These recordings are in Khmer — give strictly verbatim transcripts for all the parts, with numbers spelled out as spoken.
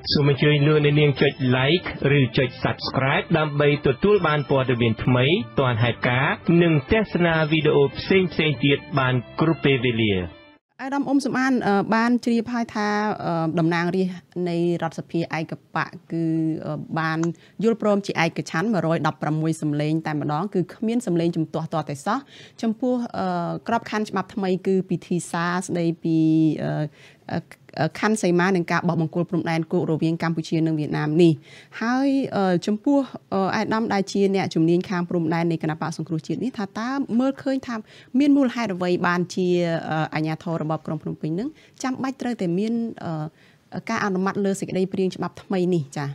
សូមអញ្ជើញលោកអ្នកនាងចុច like ឬចុច subscribe ដើម្បីទទួលបានព័ត៌មានថ្មីទាន់ហេតុការណ៍និងទស្សនាវីដេអូផ្សេងៗទៀតបានគ្រប់ពេលវេលាអាដាមអ៊ុំសំអានបានជ្រាបហើយថាតំណាងរាស្ត្រនៃរដ្ឋសភាឯកបកគឺបានយល់ព្រមជាឯកច្ឆន្ទmột trăm mười sáuសម្លេងតែម្ដងគឺគ្មានសម្លេងជំទាស់តតែសោះចំពោះក្របខ័ណ្ឌច្បាប់ថ្មីគឺពិធីសារស្ដីពីខណ្ឌសីមានឹងការបោះបង្គោលព្រំដែនគោករវាងកម្ពុជានិងវៀតណាមនេះហើយចំពោះអាយដាមដែលជាអ្នកជំនាញខាងព្រំដែននៃគណៈបកសង្គ្រោះជាតិនេះថាតើមើលឃើញថាមានមូលហេតុអ្វីបានជាអាជ្ញាធររបបក្រុងភ្នំពេញនឹងចាំបាច់ត្រូវតែមានការអនុម័តលើសេចក្តីព្រាងច្បាប់ថ្មីនេះចា៎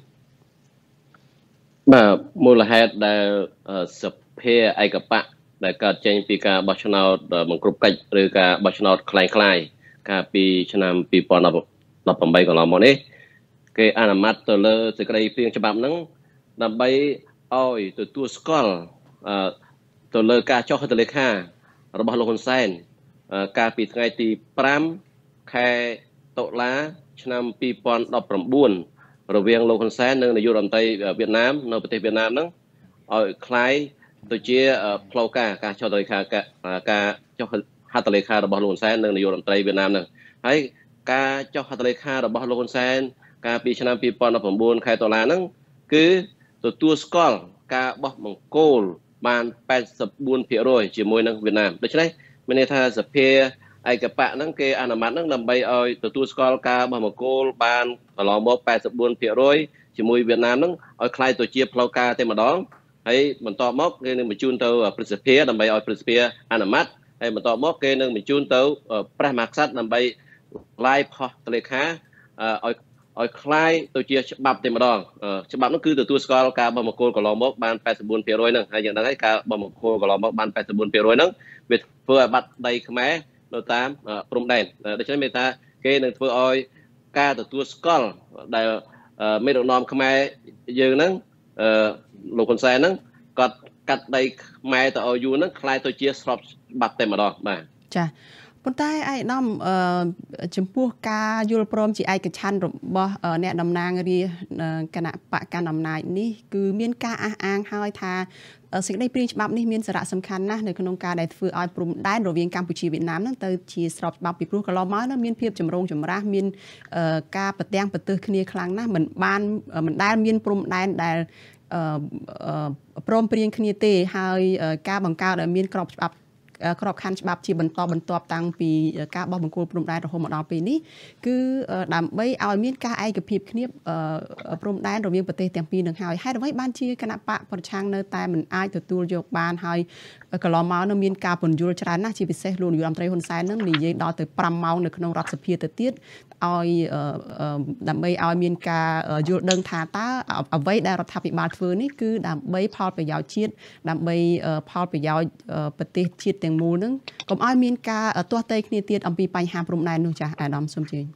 បាទមូលហេតុដែលសភាឯកបកដែលកើតចេញពីការបោះឆ្នោតបង្ក្រប់កិច្ចឬការបោះឆ្នោតคล้ายៗកាលពីឆ្នាំពីរពាន់ដប់ប្រាំកន្លងមកនេះគេអនុម័តទៅលើសេចក្តីព្រាងច្បាប់ហ្នឹងដើម្បីឲ្យទទួលស្គាល់ទៅលើការចុះហត្ថលេខារបស់លោកហ៊ុនសែនកាលពីថ្ងៃទី5ខែតុលាឆ្នាំពីរពាន់ដប់ប្រាំបួនរវាងលោកហ៊ុនសែននិងនាយករដ្ឋមន្ត្រីវៀតណាមនៅប្រទេសវៀតណាមហ្នឹងឲ្យคล้ายទៅជាផ្លូវការការចុះហត្ថលេខាការចុះហត្ថលេខារបស់លោកហ៊ុនសែននិងនាយករដ្ឋមន្ត្រីវៀតណាមហ្នឹងហើយការចុះហត្ថលេខារបស់លោកហ៊ុនសែនកាលពីឆ្នាំពីរពាន់ដប់ប្រាំបួនខែតុលាហ្នឹងគឺទទួលស្គាល់ការបោះបង្គោលបានแปดสิบสี่ភាគរយជាមួយនឹងវៀតណាមដូច្នេះមានន័យថាសភាឯកបកហ្នឹងគេអនុម័តហ្នឹងដើម្បីឲ្យទទួលស្គាល់ការបោះបង្គោលបានកន្លងមកแปดสิบสี่ភាគរយជាមួយវៀតណាមហ្នឹងឲ្យคล้ายទៅជាផ្លូវការតែម្ដងហើយបន្តមកគេនឹងបញ្ជូនទៅព្រឹទ្ធសភាដើម្បីឲ្យព្រឹទ្ធសភាអនុម័តហើយបន្តមកគេនឹងបញ្ជូនទៅព្រះមហាក្សត្រដើម្បីឡាយផុសតលេខាឲ្យឲ្យคล้ายទៅជាច្បាប់តែម្ដងច្បាប់នោះគឺទទួលស្គាល់ការបោះបង្គោលកន្លងមកបានแปดสิบสี่ភាគរយហ្នឹងហើយយើងដឹងហើយការបោះបង្គោលកន្លងមកបានแปดสิบสี่ភាគរយហ្នឹងវាធ្វើឲ្យបាត់ដីខ្មែរនៅតាមព្រំដែនដូច្នេះមានថាគេនឹងធ្វើឲ្យការទទួលស្គាល់ដែលមេដឹកនាំខ្មែរយើងហ្នឹងលោកហ៊ុនសែនហ្នឹងគាត់កាត់ដីខ្មែរទៅឲ្យយូរហ្នឹងคล้ายទៅជាស្របច្បាប់តែម្ដងបាទចាប៉ុន្តែឯកឧត្តមចំពោះការយល់ព្រមជាឯកច្ឆន្ទរបស់អ្នកតំណាងរាស្ត្រគណៈបកកណ្ដាលអំណាចនេះគឺមានការអះអាងហើយថាសេចក្តីព្រាងច្បាប់នេះមានសារៈសំខាន់ណាស់នៅក្នុងការដែលធ្វើឲ្យព្រំដែនរវាងកម្ពុជាវៀតណាមនឹងទៅជាស្របច្បាប់ពីព្រោះកន្លងមកនោះមានភាពចម្រូងចម្រាសមានការប្រទាំងប្រទើសគ្នាខ្លាំងណាស់មិនបានមិនដែលមានព្រំដែនដែលព្រមព្រៀងគ្នាទេហើយការបង្កើតឲ្យមានក្របច្បាប់ក្របខ័ណ្ឌច្បាប់ជាបន្តបន្ទាប់តាំងពីការបោះបង្គោលព្រំដែនរហូតមកដល់ពេលនេះគឺដើម្បីឲ្យមានការឯកភាពគ្នាព្រំដែនរវាងប្រទេសទាំងពីរនឹងហើយហេតុអ្វីបានជាគណៈបកប្រឆាំងនៅតែមិនអាចទទួលយកបានហើយកន្លងមកនៅមានការពន្យល់ច្រើនណាស់ជាពិសេសលោកនាយករដ្ឋមន្ត្រីហ៊ុនសែននឹងនិយាយដល់ទៅប្រាំម៉ោងនៅក្នុងរដ្ឋសភាទៅទៀតឲ្យដើម្បីឲ្យមានការយល់ដឹងថាតើអ្វីដែលរដ្ឋាភិបាលធ្វើនេះគឺដើម្បីផលប្រយោជន៍ជាតិដើម្បីផលប្រយោជន៍ប្រទេសជាតិទាំងមូលនឹងកុំឲ្យមានការទាស់ទែងគ្នាទៀតអំពីបញ្ហាព្រំដែននោះចា៎អាដាមសូមជឿ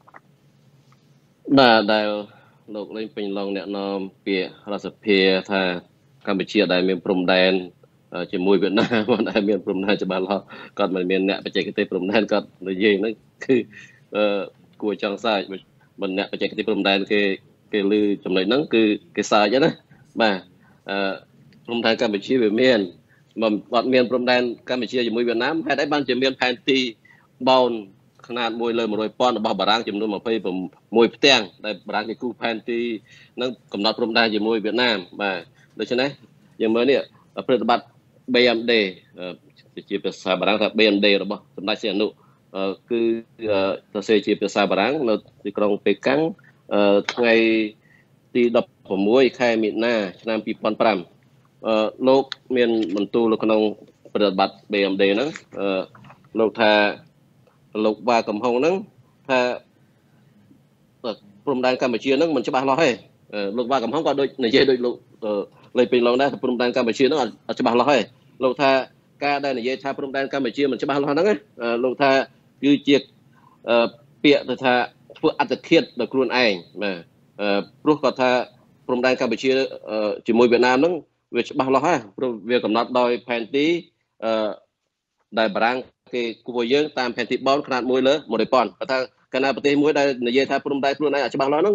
បាទដែលលោកលេងពេញឡងអ្នកនាំពាក្យរដ្ឋសភាថាកម្ពុជាដែលមានព្រំដែនជាមួយវៀតណាមដែលមានព្រំដែនច្បាស់លាស់គាត់មិនមានអ្នកបច្ចេកទេសព្រំដែនគាត់និយាយហ្នឹងគឺគួរចង់សើចមិនអ្នកបច្ចេកទេសព្រំដែនគេគេលឺចំណុចហ្នឹងគឺគេសើចណាបាទព្រំដែនកម្ពុជាវាមានមិនអត់មានព្រំដែនកម្ពុជាជាមួយវៀតណាមហេតុអីបានជាមានផែនទីបោនຂະຫນາດមួយលើមួយរយពាន់របស់បារាំងចំនួនยี่สิบหกផ្ទាំងដែលបារាំងគេគូផែនទីនឹងកំណត់ព្រំដែនជាមួយវៀតណាមបាទដូច្នេះយើងមើលនេះប្រតិបត្តិ B M D ជាភាសាបារាំងថា B M D របស់សម្ដេចសីហនុគឺសរសេរជាភាសាបារាំងនៅទីក្រុងប៉េកាំងថ្ងៃទីដប់ប្រាំមួយខែមិថុនាឆ្នាំពីរពាន់ប្រាំអឺលោកមានបន្ទូលនៅក្នុងប្រតិបត្តិ B M D ហ្នឹងអឺលោកថាលោកវ៉ាកំហុងហ្នឹងថាព្រំដែនកម្ពុជាហ្នឹងមិនច្បាស់លាស់ទេលោកវ៉ាកំហុងក៏ដូចនិយាយដូចលោកលេងពេញឡងដែរថាព្រំដែនកម្ពុជាហ្នឹងអត់ច្បាស់លាស់ទេលោកថាការដែលនិយាយថាព្រំដែនកម្ពុជាមិនច្បាស់លាស់ហ្នឹងលោកថាគឺជាពាក្យទៅថាធ្វើអត្តឃាតដល់ខ្លួនឯងបាទព្រោះគាត់ថាព្រំដែនកម្ពុជាជាមួយវៀតណាមហ្នឹងវាច្បាស់លាស់ហើយព្រោះវាកំណត់ដោយផែនទីអឺដែលបារាំងគេគួរយើងតាមផែនទីបោនຂະຫນາດមួយលើមួយរយពាន់គាត់ថាកាលណាប្រទេសមួយដែលនិយាយថាព្រំដែនខ្លួនឯងអត់ច្បាស់លាស់ហ្នឹង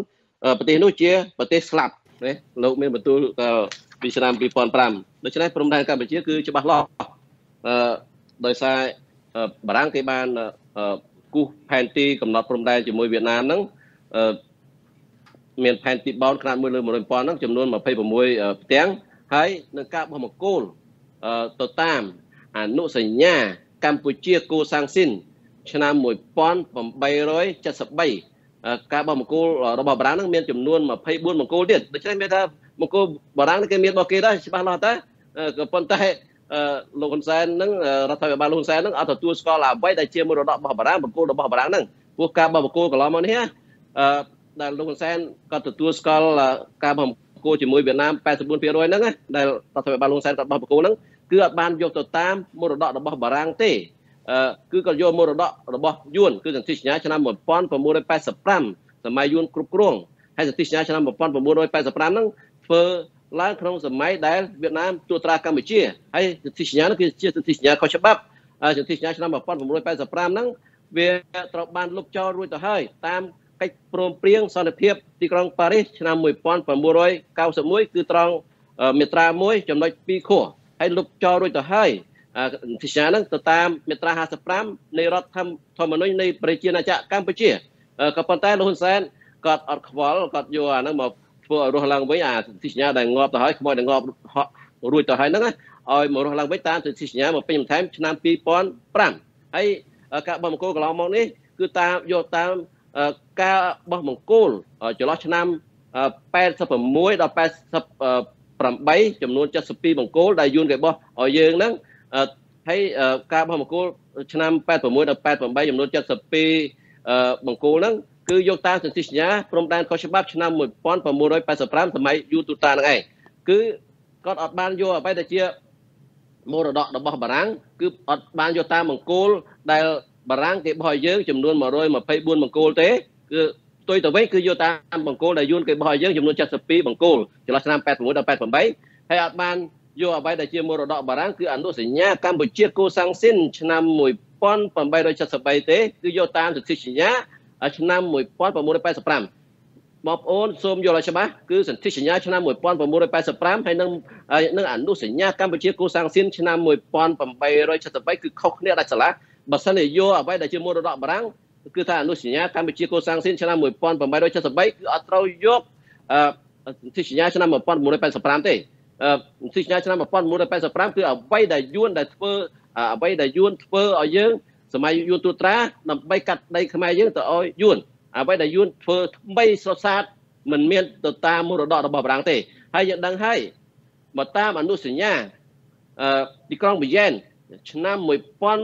ប្រទេសនោះជាប្រទេសស្លាប់ណាលោកមានបន្ទូលពីឆ្នាំពីរពាន់ប្រាំដូច្នេះព្រំដែនកម្ពុជាគឺច្បាស់លាស់អឺដោយសារបារាំងគេបានគូសផែនទីកំណត់ព្រំដែនជាមួយវៀតណាមហ្នឹងអឺមានផែនទីបោនខ្នាតមួយលើមួយរយពាន់ហ្នឹងចំនួនម្ភៃប្រាំមួយផ្ទាំងហើយនឹងការបោះបង្គោលទៅតាមអនុសញ្ញាកម្ពុជាកូសាំងស៊ីនឆ្នាំមួយពាន់ប្រាំបីរយចិតសិបបីការបោះបង្គោលរបស់បារាំងហ្នឹងមានចំនួនម្ភៃបួនបង្គោលទៀតដូច្នេះមានថាបង្គោលបារាំងគេមានរបស់គេដែរច្បាស់លាស់តើក៏ប៉ុន្តែលោកហ៊ុនសែនហ្នឹងរដ្ឋាភិបាលលោកហ៊ុនសែនហ្នឹងអត់ទទួលស្គាល់អ្វីដែលជាមរតករបស់បារាំងបង្គោលរបស់បារាំងហ្នឹងព្រោះការបោះបង្គោលកន្លងមកនេះអឺដែលលោកហ៊ុនសែនក៏ទទួលស្គាល់ការបោះបង្គោលជាមួយវៀតណាមแปดสิบสี่%ហ្នឹងដែលរដ្ឋាភិបាលលោកហ៊ុនសែនក៏បោះបង្គោលហ្នឹងគឺអត់បានយកទៅតាមមរតករបស់បារាំងទេអឺគឺក៏យកមរតករបស់យួនគឺសន្ធិសញ្ញាឆ្នាំmột nghìn chín trăm tám mươi lămសម័យយួនគ្រប់គ្រងហើយសន្ធិសញ្ញាឆ្នាំmột nghìn chín trăm tám mươi lămហ្នឹងធ្វើឡើងក្នុងសម័យដែលវៀតណាមត្រួតត្រាកម្ពុជាហើយសន្ធិសញ្ញានោះគឺជាសន្ធិសញ្ញាខុសច្បាប់សន្ធិសញ្ញាឆ្នាំmột nghìn chín trăm tám mươi lămហ្នឹងវាត្រូវបានលុបចោលរួចទៅហើយតាមកិច្ចព្រមព្រៀងសន្តិភាពទីក្រុងប៉ារីសឆ្នាំmột nghìn chín trăm chín mươi mốtគឺត្រង់មាត្រាមួយចំណុចពីរខហើយលុបចោលរួចទៅហើយសន្ធិសញ្ញាហ្នឹងទៅតាមមាត្រាห้าสิบห้าនៃរដ្ឋធម្មនុញ្ញនៃប្រជាណាចក្រកម្ពុជាក៏ប៉ុន្តែលោកហ៊ុនសែនគាត់អត់ខ្វល់គាត់យកអាហ្នឹងមកធ្វើឲ្យរស់ឡើងវិញអាសន្ធិសញ្ញាដែលងាប់ទៅហើយខ្មោចដែលងាប់រួចទៅហើយហ្នឹងឲ្យមករស់ឡើងវិញតាមសន្ធិសញ្ញាមកពេញបន្ថែមឆ្នាំពីរពាន់ប្រាំហើយការបោះបង្គោលកន្លងមកនេះគឺតាមយកតាមការបោះបង្គោលចន្លោះឆ្នាំแปดสิบหกដល់แปดสิบแปดចំនួនเจ็ดสิบสองបង្គោលដែលយួនគេបោះឲ្យយើងហ្នឹងហើយការបោះបង្គោលឆ្នាំแปดสิบหกដល់แปดสิบแปดចំនួនเจ็ดสิบสองបង្គោលហ្នឹងគឺយកតាមសន្ធិសញ្ញាព្រំដែនខុសច្បាប់ឆ្នាំmột nghìn chín trăm tám mươi lămសម័យយូទូតាហ្នឹងឯងគឺគាត់អត់បានយកអ្វីដែលជាមរតករបស់បារាំងគឺអត់បានយកតាមបង្គោលដែលបារាំងគេបោះឲ្យយើងចំនួនmột trăm hai mươi bốnបង្គោលទេគឺផ្ទុយទៅវិញគឺយកតាមបង្គោលដែលយួនគេបោះឲ្យយើងចំនួនเจ็ดสิบสองបង្គោលចន្លោះឆ្នាំแปดสิบหกដល់แปดสิบแปดហើយអត់បានយកអ្វីដែលជាមរតកបារាំងគឺអនុសញ្ញាកម្ពុជាកូសាំងស៊ីនឆ្នាំmột nghìn tám trăm七十三ទេគឺយកតាមសន្ធិសញ្ញាឆ្នាំmột nghìn chín trăm tám mươi lămបងប្អូនសូមយល់ឲ្យច្បាស់គឺសន្ធិសញ្ញាឆ្នាំmột nghìn chín trăm tám mươi lămហើយនឹងនឹងអនុសញ្ញាកម្ពុជាកូសាំងស៊ីនឆ្នាំmột nghìn tám trăm七十三គឺខុសគ្នាដាច់ស្រឡះបើសិនជាយកអ្វីដែលជាមរតកបារាំងគឺថាអនុសញ្ញាកម្ពុជាកូសាំងស៊ីនឆ្នាំmột nghìn tám trăm七十三គឺអត់ត្រូវយកសន្ធិសញ្ញាឆ្នាំmột nghìn chín trăm tám mươi lămទេសន្ធិសញ្ញាឆ្នាំmột nghìn chín trăm tám mươi lămគឺអ្វីដែលយួនដែលធ្វើអ្វីដែលយួនធ្វើឲ្យយើងសម័យយួនទូត្រាដើម្បីកាត់ដីខ្មែរយើងទៅឲ្យយួនអ្វីដែលយួនធ្វើថ្មីស្រស់ស្អាតមិនមានទៅតាមមរតករបស់បារាំងទេហើយយើងដឹងហើយមកតាមអនុសញ្ញាអឺទីក្រុងវីយ៉ែនឆ្នាំmột nghìn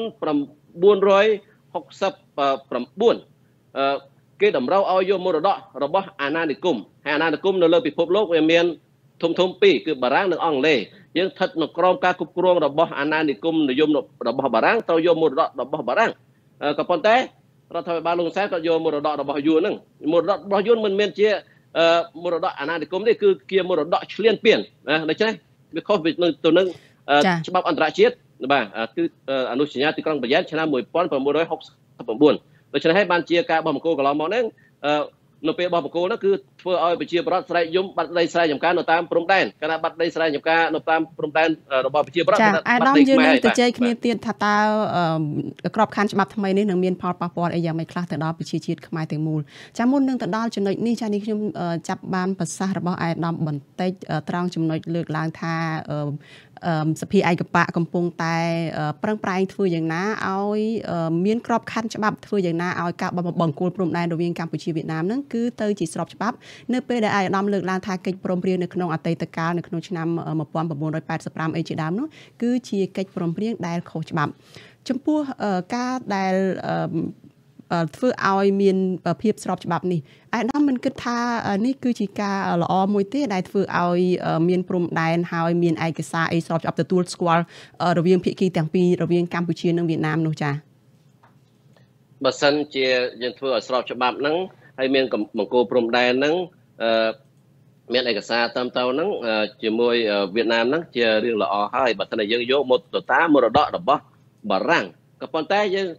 chín trămหกสิบเก้าអឺគេតម្រូវឲ្យយកមរតករបស់អាណានិគមហើយអាណានិគមនៅលើពិភពលោកវាមានធំធំពីរគឺបារាំងនិងអង់គ្លេសយើងស្ថិតនៅក្រោមការគ្រប់គ្រងរបស់អាណានិគមនិយមរបស់បារាំងត្រូវយកមរតករបស់បារាំងក៏ប៉ុន្តែរដ្ឋាភិបាលលោកហ៊ុនសែនក៏យកមរតករបស់យួនហ្នឹងមរតករបស់យួនមិនមែនជាមរតកអាណានិគមទេគឺជាមរតកឈ្លានពានណាដូច្នេះវាខុសទៅនឹងច្បាប់អន្តរជាតិបាទគឺអនុសញ្ញាទីក្រុងប៊ីយ៉ែនឆ្នាំmột nghìn chín trămหกสิบเก้าដូច្នេះហើយបានជាការបោះបង្គោលកន្លងមកហ្នឹងនៅពេលបោះបង្គោលហ្នឹងគឺធ្វើឲ្យប្រជាពលរដ្ឋស្រែកយំបាត់ដីស្រែចម្ការនៅតាមព្រំដែនកាលណាបាត់ដីស្រែចម្ការនៅតាមព្រំដែនរបស់ប្រជាពលរដ្ឋចាអាដាមយើងនឹងទៅជែកគ្នាទៀតថាតើក្របខ័ណ្ឌច្បាប់ថ្មីនេះនឹងមានផលប៉ះពាល់អីយ៉ាងម៉េចខ្លះទៅដល់ប្រជាជាតិខ្មែរទាំងមូលចាមុននឹងទៅដល់ចំណុចនេះចានេះខ្ញុំចាប់បានប្រសាសន៍របស់អាដាមបន្តិចត្រង់ចំណុចលើកឡើងថាសភាឯកបៈកំពុងតែប្រឹងប្រែងធ្វើយ៉ាងណាឲ្យមានក្របខ័ណ្ឌច្បាប់ធ្វើយ៉ាងណាឲ្យការបោះបង្គោលព្រំដែនរវាងកម្ពុជាវៀតណាមហ្នឹងគឺទៅជាស្របច្បាប់នៅពេលដែលអាយដាមលើកឡើងថាកិច្ចព្រមព្រៀងនៅក្នុងអតីតកាលនៅក្នុងឆ្នាំmột nghìn chín trăm tám mươi lămអីជាដើមនោះគឺជាកិច្ចព្រមព្រៀងដែលខុសច្បាប់ចំពោះការដែលធ្វើឲ្យមានភាពស្របច្បាប់នេះអាយដាមមិនគិតថានេះគឺជាការល្អមួយទេដែលធ្វើឲ្យមានព្រំដែនហើយមានឯកសារអីស្របច្បាប់ទទួលស្គាល់រវាងភាគីទាំងពីររវាងកម្ពុជានិងវៀតណាមនោះចា៎បើសិនជាយើងធ្វើឲ្យស្របច្បាប់ហ្នឹងហើយមានបង្គោលព្រំដែនហ្នឹងមានឯកសារតាមទៅហ្នឹងជាមួយវៀតណាមហ្នឹងជារឿងល្អហើយបើសិនជាយើងយកមកទៅតាមមរតករបស់បារាំងក៏ប៉ុន្តែយើង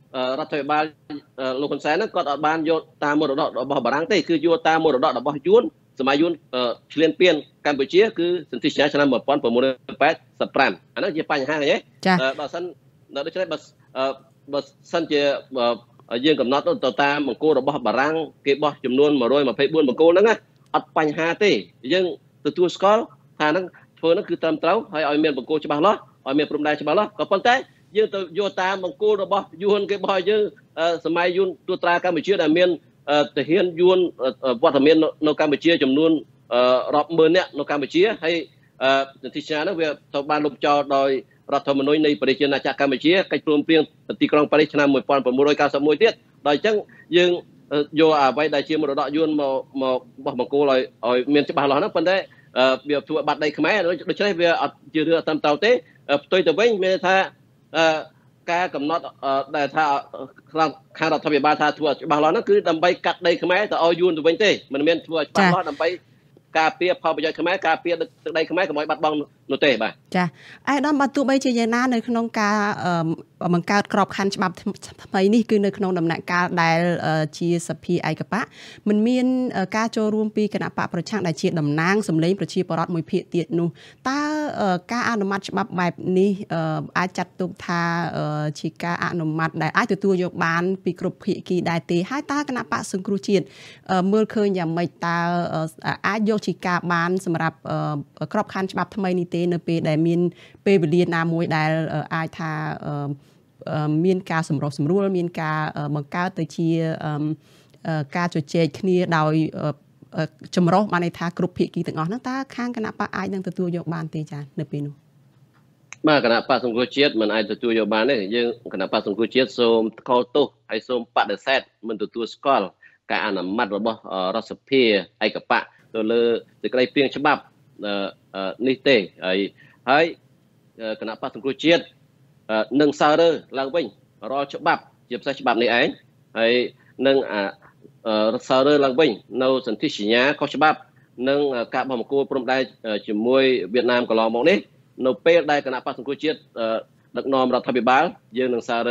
រដ្ឋាភិបាលលោកហ៊ុនសែនហ្នឹងគាត់អត់បានយកតាមមរតករបស់បារាំងទេគឺយកតាមមរតករបស់យួនសម័យយួនឆ្លៀនពៀនកម្ពុជាគឺសន្ធិសញ្ញាឆ្នាំmột nghìn chín trăm tám mươi lămអាហ្នឹងជាបញ្ហាឃើញទេដល់សិនដូច្នេះបើបើសិនជាយើងកំណត់ទៅតាមបង្គោលរបស់បារាំងគេបោះចំនួនmột trăm hai mươi tưបង្គោលហ្នឹងអត់បញ្ហាទេយើងទទួលស្គាល់ថាហ្នឹងធ្វើហ្នឹងគឺត្រឹមត្រូវហើយឲ្យមានបង្គោលច្បាស់លាស់ឲ្យមានព្រំដែនច្បាស់លាស់ក៏ប៉ុន្តែយើងទៅយកតាមបង្គោលរបស់យួនគេបោះយើងសម័យយួនទូត្រាកម្ពុជាដែលមានទាហានយួនវត្តមាននៅកម្ពុជាចំនួនរាប់ម៉ឺននាក់នៅកម្ពុជាហើយសន្ធិសញ្ញានោះវាត្រូវបានលុបចោលដោយរដ្ឋធម្មនុញ្ញនៃប្រជាណាចក្រកម្ពុជាកិច្ចព្រមព្រៀងទីក្រុងប៉ារីសឆ្នាំmột nghìn chín trăm chín mươi mốtទៀតដោយអញ្ចឹងយើងយកអ្វីដែលជាមរតកយួនមកមកបោះបង្គោលឲ្យឲ្យមានច្បាស់លាស់ហ្នឹងប៉ុន្តែវាធ្វើបាត់ដីខ្មែរដូច្នេះវាអត់ជារឿងអត់ត្រឹមត្រូវទេផ្ទុយទៅវិញមានថាការកំណត់ដែលថាខាងរដ្ឋាភិបាលថាធ្វើច្បាស់លាស់ហ្នឹងគឺដើម្បីកាត់ដីខ្មែរទៅឲ្យយួនទៅវិញទេមិនមែនធ្វើច្បាស់លាស់ដើម្បីការពារផលប្រយោជន៍ខ្មែរការពារទឹកដីខ្មែរកុំឲ្យបាត់បង់នោះទេបាទចាអាយដាមបើទោះបីជាយ៉ាងណានៅក្នុងការបង្កើតក្របខ័ណ្ឌច្បាប់ថ្មីនេះគឺនៅក្នុងដំណាក់កាលដែលជាសភាឯកបៈមិនមានការចូលរួមពីគណៈបកប្រឆាំងដែលជាតំណាងសម្លេងប្រជាពលរដ្ឋមួយភាគទៀតនោះតើការអនុម័តច្បាប់បែបនេះអាចចាត់ទុកថាជាការអនុម័តដែលអាចទទួលយកបានពីគ្រប់ភាគីដែរទេហើយតើគណៈបកសង្គ្រោះជាតិមើលឃើញយ៉ាងម៉េចតើអាចយកជាការបានសម្រាប់ក្របខ័ណ្ឌច្បាប់ថ្មីនេះទេនៅពេលដែលមានពេលវេលាណាមួយដែលអាចថាមានការសម្រុះសម្រួលមានការបង្កើតទៅជាការជជែកគ្នាដោយចម្រុះបានន័យថាគ្រប់ភាគីទាំងអស់ហ្នឹងតើខាងគណៈបកអាចនឹងទទួលយកបានទេចានៅពេលនោះបាទគណៈបកសង្គ្រោះជាតិមិនអាចទទួលយកបានទេយើងគណៈបកសង្គ្រោះជាតិសូមខកទោសហើយសូមបដិសេធមិនទទួលស្គាល់ការអនុម័តរបស់រដ្ឋសភាឯកបៈទៅលើសេចក្តីព្រៀងច្បាប់នេះទេហើយហើយគណៈបកសង្គ្រោះជាតិនឹងសើរើឡើងវិញរាល់ច្បាប់ជាពិសេសច្បាប់នេះឯងហើយនឹងសើរើឡើងវិញនៅសន្ធិសញ្ញាខុសច្បាប់និងការបោះបង្គោលព្រំដែនជាមួយវៀតណាមកន្លងមកនេះនៅពេលដែលគណៈបកសង្គ្រោះជាតិដឹកនាំរដ្ឋាភិបាលយើងនឹងសើរើ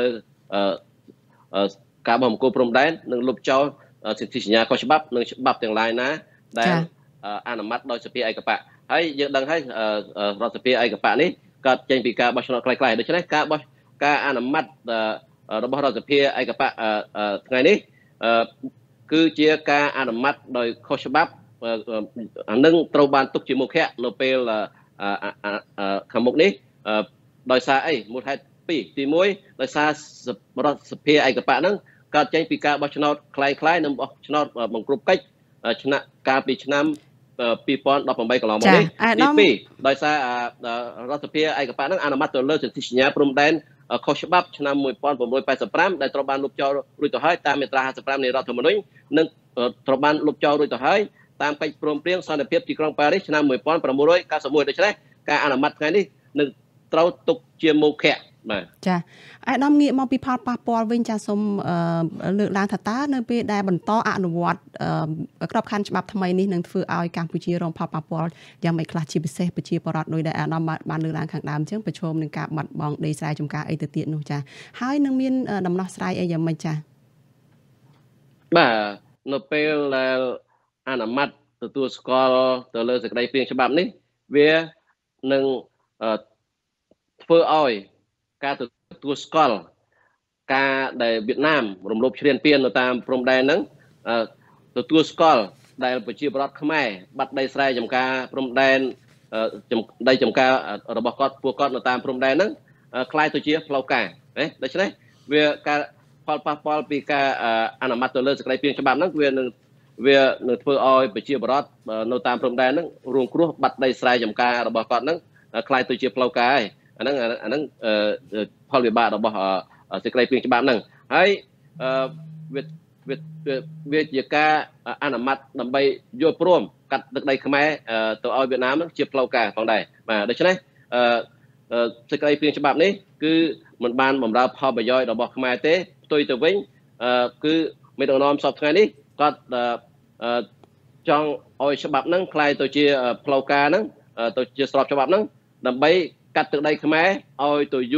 ការបោះបង្គោលព្រំដែននិងលុបចោលសន្ធិសញ្ញាខុសច្បាប់និងច្បាប់ទាំងឡាយណាដែលអនុម័តដោយសភាឯកបៈហើយយើងដឹងហើយរដ្ឋសភាឯកបៈនេះកើតចេញពីការបោះឆ្នោតខ្លីៗដូច្នេះការបោះការអនុម័តរបស់រដ្ឋសភាឯកបៈថ្ងៃនេះគឺជាការអនុម័តដោយខុសច្បាប់អានឹងត្រូវបានទុកជាមុខៈនៅពេលខាងមុខនេះដោយសារអីមូលហេតុពីរទីមួយដោយសាររដ្ឋសភាឯកបៈហ្នឹងកើតចេញពីការបោះឆ្នោតខ្លីៗនិងបោះឆ្នោតបង្ក្រប់កិច្ចឆ្នាំកាលពីឆ្នាំពីរពាន់ដប់ប្រាំបីកន្លងមកនេះទីពីរដោយសាររដ្ឋសភាឯកបៈហ្នឹងអនុម័តទៅលើសន្ធិសញ្ញាព្រំដែនខុសច្បាប់ឆ្នាំmột nghìn chín trăm tám mươi lămដែលត្រូវបានលុបចោលរួចទៅហើយតាមមាត្រាห้าสิบห้าនៃរដ្ឋធម្មនុញ្ញនិងត្រូវបានលុបចោលរួចទៅហើយតាមកិច្ចព្រមព្រៀងសន្តិភាពទីក្រុងប៉ារីសឆ្នាំmột nghìn chín trăm chín mươi mốtដូច្នេះការអនុម័តថ្ងៃនេះនឹងត្រូវទុកជាមុខៈបាទចាអាយដាមងាកមកពីផលប៉ះពាល់វិញចាសូមលើកឡើងថាតើនៅពេលដែលបន្តអនុវត្តក្របខ័ណ្ឌច្បាប់ថ្មីនេះនឹងធ្វើឲ្យកម្ពុជារងផលប៉ះពាល់យ៉ាងម៉េចខ្លះជាពិសេសប្រជាពលរដ្ឋដោយដែលអាយដាមបានលើកឡើងខាងដើមអញ្ចឹងប្រឈមនឹងការបាត់បង់ដីស្រែចម្ការអីទៅទៀតនោះចាហើយនឹងមានដំណោះស្រាយអីយ៉ាងម៉េចចាបាទនៅពេលដែលអនុម័តទទួលស្គាល់ទៅលើសេចក្តីព្រៀងច្បាប់នេះវានឹងធ្វើឲ្យការទទួលស្គាល់ការដែលវៀតណាមរំលោភឈ្លានពាននៅតាមព្រំដែនហ្នឹងទទួលស្គាល់ដែលប្រជាពលរដ្ឋខ្មែរបាត់ដីស្រែចម្ការព្រំដែនដីចម្ការរបស់គាត់ពួកគាត់នៅតាមព្រំដែនហ្នឹងคล้ายទៅជាផ្លូវការណាដូច្នេះវាការផលប៉ះពាល់ពីការអនុម័តទៅលើសេចក្តីព្រៀងច្បាប់ហ្នឹងវានឹងវានឹងធ្វើឲ្យប្រជាពលរដ្ឋនៅតាមព្រំដែនហ្នឹងរងគ្រោះបាត់ដីស្រែចម្ការរបស់គាត់ហ្នឹងคล้ายទៅជាផ្លូវការហើយអាហ្នឹងអាហ្នឹងផលវិបាករបស់សេចក្តីព្រៀងច្បាប់ហ្នឹងហើយវាវាជាការអនុម័តដើម្បីយល់ព្រមកាត់ទឹកដីខ្មែរទៅឲ្យវៀតណាមហ្នឹងជាផ្លូវការផងដែរបាទដូច្នេះសេចក្តីព្រៀងច្បាប់នេះគឺមិនបានបម្រើផលប្រយោជន៍របស់ខ្មែរទេផ្ទុយទៅវិញគឺមេដឹកនាំសពថ្ងៃនេះគាត់ចង់ឲ្យច្បាប់ហ្នឹងคล้ายទៅជាផ្លូវការហ្នឹងទៅជាស្របច្បាប់ហ្នឹងដើម្បីកាត់ទឹកដីខ្មែរឲ្យទៅយួន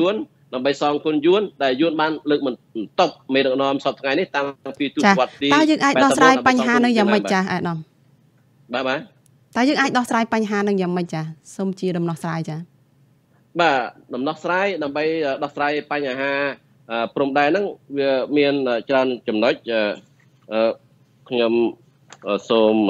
làm bay song con yuan đại yuan ban lực mình tộc mê được nom sập ngày này tăng phi tu vật đi ta dừng ai đo sai bánh hà nâng dòng mày cha ai nom ba ba ta dừng ai đo sai bánh hà nâng dòng mày cha xông chia đầm nọ sai cha ba đầm nọ sai làm bay đo sai bánh hà prom đài nâng miền tràn chấm nói nhầm xôm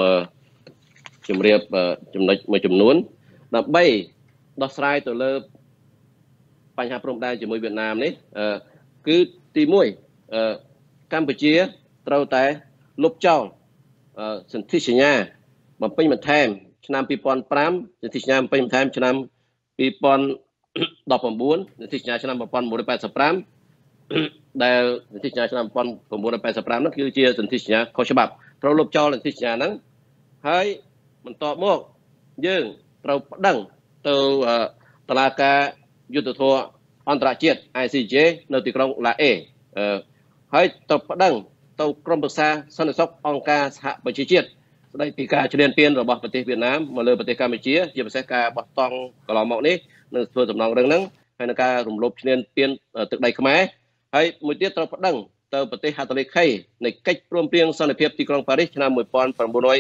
chấm riệp chấm nói mà chấm nuốn làm bay đo sai từ lớpបញ្ហាព្រំដែនជាមួយវៀតណាមនេះគឺទីមួយកម្ពុជាត្រូវតែលុបចោលសន្ធិសញ្ញាបំពេញបន្ថែមឆ្នាំពីរពាន់ប្រាំសន្ធិសញ្ញាបំពេញបន្ថែមឆ្នាំពីរពាន់ដប់ប្រាំបួនសន្ធិសញ្ញាឆ្នាំmột nghìn chín trăm tám mươi lămដែលសន្ធិសញ្ញាឆ្នាំmột nghìn chín trăm tám mươi lămនោះគឺជាសន្ធិសញ្ញាខុសច្បាប់ត្រូវលុបចោលសន្ធិសញ្ញាហ្នឹងហើយបន្តមកយើងត្រូវប្តឹងទៅតុលាការយុទ្ធធរអន្តរជាតិ I C J នៅទីក្រុងឡាអេហើយទៅប្តឹងទៅក្រុមប្រឹក្សាសន្តិសុខអង្គការសហប្រជាជាតិស្ដីពីការឈ្លានពានរបស់ប្រទេសវៀតណាមមកលើប្រទេសកម្ពុជាជាពិសេសការបោះតង់កន្លងមកនេះនៅធ្វើដំណងរឿងហ្នឹងហើយនឹងការរំលោភឈ្លានពានទឹកដីខ្មែរហើយមួយទៀតត្រូវប្តឹងទៅប្រទេសហត្ថលេខីនៃកិច្ចព្រមព្រៀងសន្តិភាពទីក្រុងប៉ារីសឆ្នាំmột nghìn chín trăm chín mươi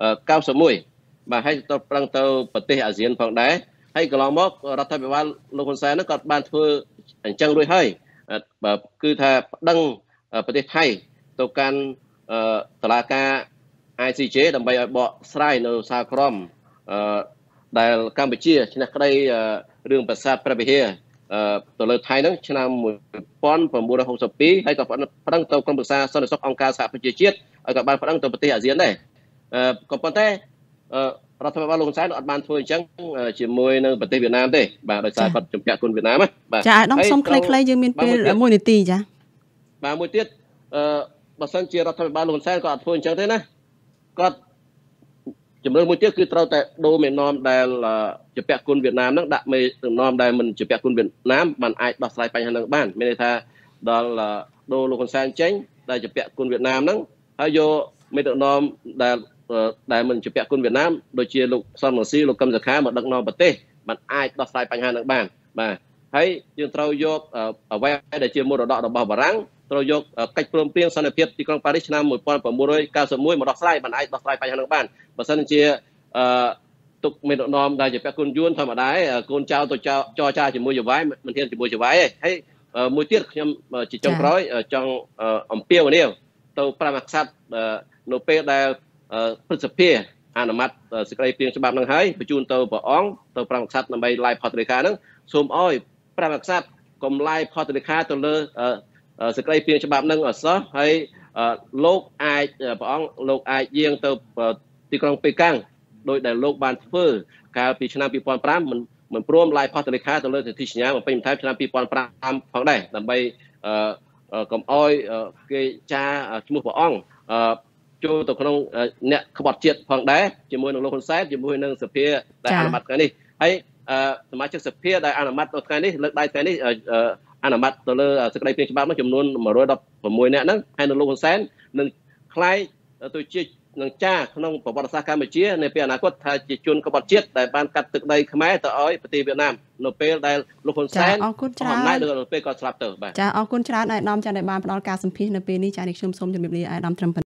mốtបាទហើយទៅប្តឹងទៅប្រទេសអាស៊ានផងដែរហើយកន្លងមករដ្ឋាភិបាលលោកហ៊ុនសែនក៏បានធ្វើអញ្ចឹងរួចហើយគឺថាប្តឹងប្រទេសថៃទៅកាន់តុលាការ I C J ដើម្បីឲ្យបកស្រាយនៅសារក្រមដែលកម្ពុជាឈ្នះក្តីរឿងប្រាសាទព្រះវិហារទៅលើថៃហ្នឹងឆ្នាំmột nghìn chín trăm sáu mươi haiហើយក៏ប្តឹងទៅក្រុមប្រឹក្សាសន្តិសុខអង្គការសហប្រជាជាតិហើយក៏បានប្តឹងទៅប្រទេសអាស៊ានដែរក៏ប៉ុន្តែរដ្ឋាភិបាលលោកហ៊ុនសែនអត់បានធ្វើអញ្ចឹងជាមួយនឹងប្រទេសវៀតណាមទេបាទដោយសារគាត់ជំពាក់គុណវៀតណាមបាទចាអាដាមសុំខ្លីៗយើងមានពេលមួយនាទីចាបាទមួយទៀតអឺបើសិនជារដ្ឋាភិបាលលោកហ៊ុនសែនក៏អត់ធ្វើអញ្ចឹងទេណាគាត់ជំរឿនមួយទៀតគឺត្រូវតែដូរមេនំដែលជំពាក់គុណវៀតណាមហ្នឹងដាក់មេនំដែលមិនជំពាក់គុណវៀតណាមបានអាចដោះស្រាយបញ្ហាហ្នឹងបានមានន័យថាដល់ដូរលោកហ៊ុនសែនចេញដែលជំពាក់គុណវៀតណាមហ្នឹងហើយយកមេនំដែលដែលមិនជំពាក់គុណវៀតណាមដូចជាលោកសំរងស៊ីលោកកឹមសុខាមកដឹកនាំប្រទេសมันអាចដោះស្រាយបញ្ហានឹងបានបាទហើយយើងត្រូវយកអ្វីដែលជាមរតករបស់បារាំងត្រូវយកកិច្ចព្រមព្រៀងសន្តិភាពទីក្រុងប៉ារីសឆ្នាំmột nghìn chín trăm chín mươi mốtមកដោះស្រាយมันអាចដោះស្រាយបញ្ហានឹងបានបើសិនជាទុកមេដឹកនាំដែលជំពាក់គុណយួនធម្មតាឯងកូនចៅទៅចរចាជាមួយយវ៉ៃមិនហ៊ានជាមួយយវ៉ៃទេហើយមួយទៀតខ្ញុំជាចុងក្រោយចង់អំពាវនាវទៅព្រះមហាក្សត្រនៅពេលដែលព្រឹទ្ធសភាអនុម័តសេចក្តីព្រៀងច្បាប់នឹងហើយបញ្ជូនទៅព្រះអង្គទៅព្រះមហាក្សត្រដើម្បីឡាយផតលេខាហ្នឹងសូមអោយព្រះមហាក្សត្រកុំឡាយផតលេខាទៅលើសេចក្តីព្រៀងច្បាប់នឹងអសោះហើយលោកអាចព្រះអង្គលោកអាចយាងទៅទីក្រុងប៉េកាំងដោយដែលលោកបានធ្វើកាលពីឆ្នាំtwo thousand fiveមិនមិនព្រមឡាយផតលេខាទៅលើសន្ធិសញ្ញាបំពេញបន្ថែមឆ្នាំtwo thousand fiveផងដែរដើម្បីកុំអោយគេចាឈ្មោះព្រះអង្គចូលទៅក្នុងអ្នកក្បត់ជាតិផងដែរជាមួយនឹងលោកហ៊ុនសែនជាមួយនឹងសភាដែលអនុម័តថ្ងៃនេះហើយសមាជិកសភាដែលអនុម័តនៅថ្ងៃនេះលើកដៃថ្ងៃនេះអនុម័តទៅលើសេចក្តីព្រៀងច្បាប់នោះចំនួនone hundred sixteenនាក់ហ្នឹងហើយនៅលោកហ៊ុនសែននឹងខ្លាយទៅជានឹងចាក្នុងប្រវត្តិសាស្ត្រកម្ពុជានៅពេលអនាគតថាជាជនក្បត់ជាតិដែលបានកាត់ទឹកដីខ្មែរទៅឲ្យប្រទេសវៀតណាមនៅពេលដែលលោកហ៊ុនសែនអរគុណច្រើនអំណាចនៅពេលគាត់ស្លាប់ទៅបាទចាអរគុណច្រើនអាយដាមចាដែលបានផ្ដល់ការសម្ភាសន៍នៅពេលនេះចានេះខ្ញុំសូមជម្រាបលាអាយដាមត្រឹម